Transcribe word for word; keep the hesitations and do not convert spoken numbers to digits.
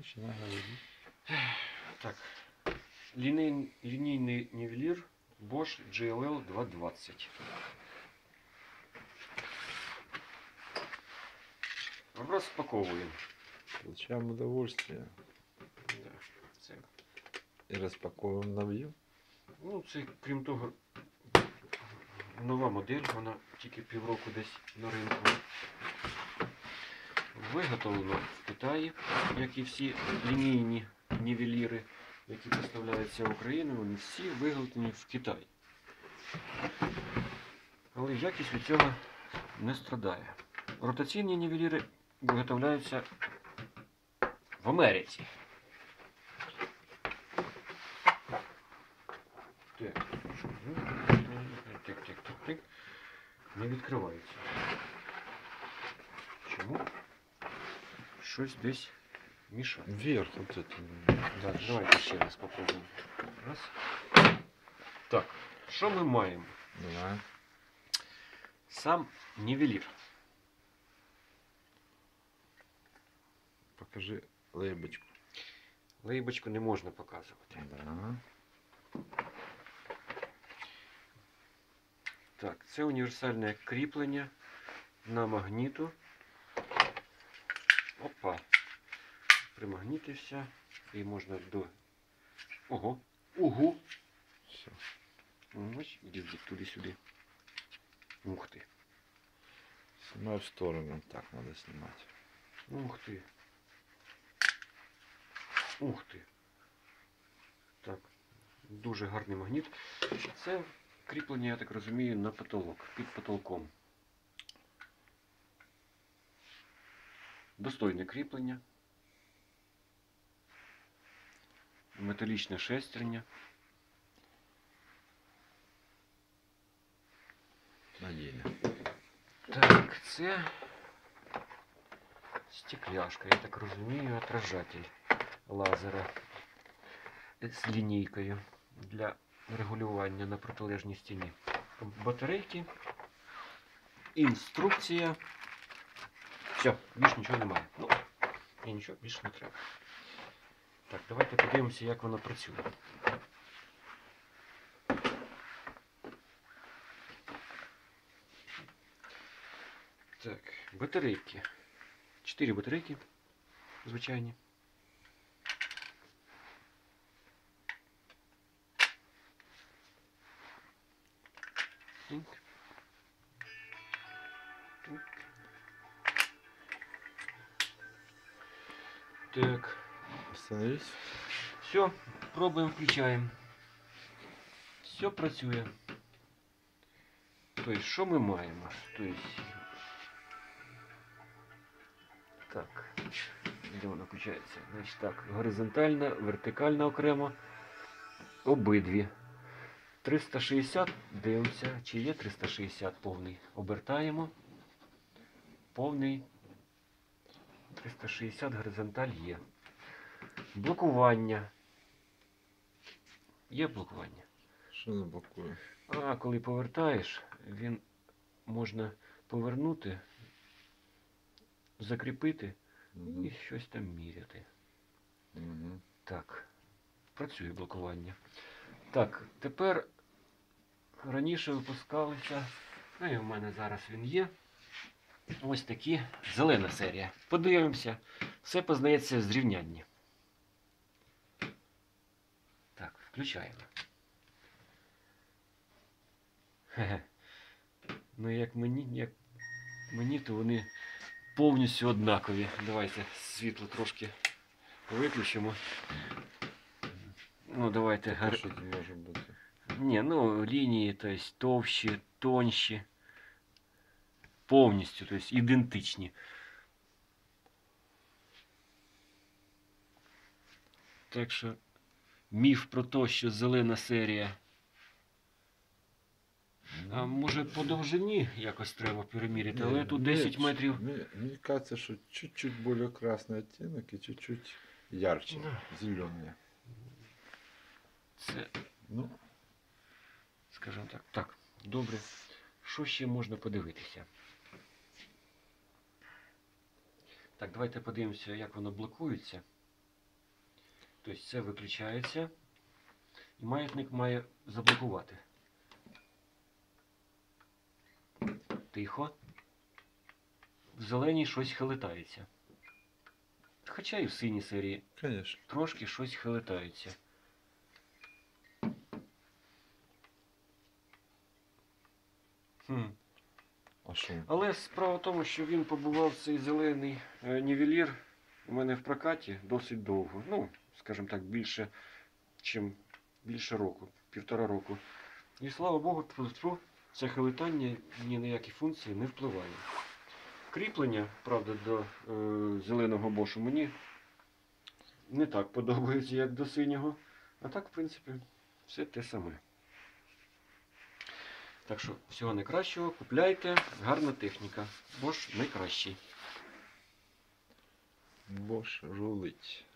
Начинай говорить. Так. Ліній, лінійний нівелір Bosch джі ел ел двадцять двадцять. Розпаковуємо. Получаем удовольствие. Да, це, И распаковываем новью. ну, це, крім того, нова модель, вона тільки півроку десь на ринку. Виготовлено в Китаї, як і всі лінійні нівеліри, які поставляються в Україну, вони всі виготовлені в Китаї. Але якість від цього не страдає. Ротаційні нівеліри виготовляються в Америці. Так, тик, тик, тик, тик. Не відкривається. Чому? Щось десь мішає. Вверх вот это. Так, давайте ще раз попробуємо. Раз. Так, що ми маємо? Давай. Сам нівелір. Покажи лейбочку. Лейбочку не можна показувати. Да. Так, це універсальне кріплення на магніту. Опа. Примагнітився. І можна до... Ого. Угу. Все. Ось, іди туди-сюди. Ух ти. Снимай в сторону. Так надо снимать. Ух ти. Ух ти. Так. Дуже гарний магніт. Це кріплення, я так розумію, на потолок. Під потолком. Достойне кріплення. Металічне шестерня. Надійно. Так, це стекляшка, я так розумію, отражатель лазера з лінійкою для регулювання на протилежній стіні. Батарейки, інструкція. Все, більше нічого немає. Ну, і нічого більше не треба. Так, давайте подивимося, як воно працює. Так, батарейки. Чотири батарейки звичайні. Так. Так. Так. Остановись. Все, пробуємо, включаємо. Все працює. Тобто, що ми маємо? Тобто, так, де вона включається? Значить так, горизонтальна, вертикальна окремо, обидві. триста шістдесят, дивимося, чи є триста шістдесят повний. Обертаємо. Повний триста шістдесят горизонталь є. Блокування. Є блокування. Що не блокує? А коли повертаєш, він можна повернути, закріпити Угу. і щось там міряти. Угу. Так, працює блокування. Так, тепер раніше випускалися, ну і в мене зараз він є. Ось такі, зелена серія. Подивимося, все познається в зрівнянні. Так, включаємо. Хе-хе. Ну як мені, як мені, то вони повністю однакові. Давайте світло трошки виключимо. Ну давайте. Так, що це може бути? Ні, ну лінії, то есть товщі, тонші. Повністю, то есть ідентичні. Так що міф про те, що зелена серія. А може по довжині якось треба переміряти, але Ні, тут мені- десять метрів. Мені, мені кажется, що чуть-чуть более красный оттенок и чуть-чуть ярче, Да. зеленый. Це, Ну, скажімо так. Так, добре. Що ще можна подивитися? Так, давайте подивимося, як воно блокується. Тобто це виключається. І маятник має заблокувати. Тихо. В зеленій щось хилитається. Хоча і в синій серії Конечно. трошки щось хилитається. Хм. А що? Але справа в тому, що він побував цей зелений е, нівелір у мене в прокаті досить довго. Ну, скажімо так, більше, чим більше року, півтора року. І слава Богу, тьфу-тьфу, це хилитання ні на які функції не впливає. Кріплення, правда, до е, зеленого бошу мені не так подобається, як до синього. А так, в принципі, все те саме. Так що, всього найкращого, купляйте, гарна техніка. Bosch найкращий. Бош рулить.